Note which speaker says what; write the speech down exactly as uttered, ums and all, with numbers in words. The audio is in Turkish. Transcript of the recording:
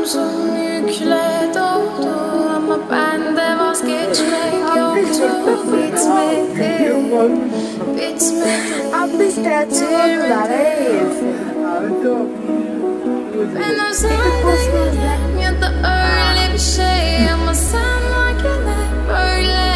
Speaker 1: Omzum yükle doldu ama bende vazgeçmek yoktu. Bitmedi, bitmedi. Ben özel değilim ya da öyle bir şey.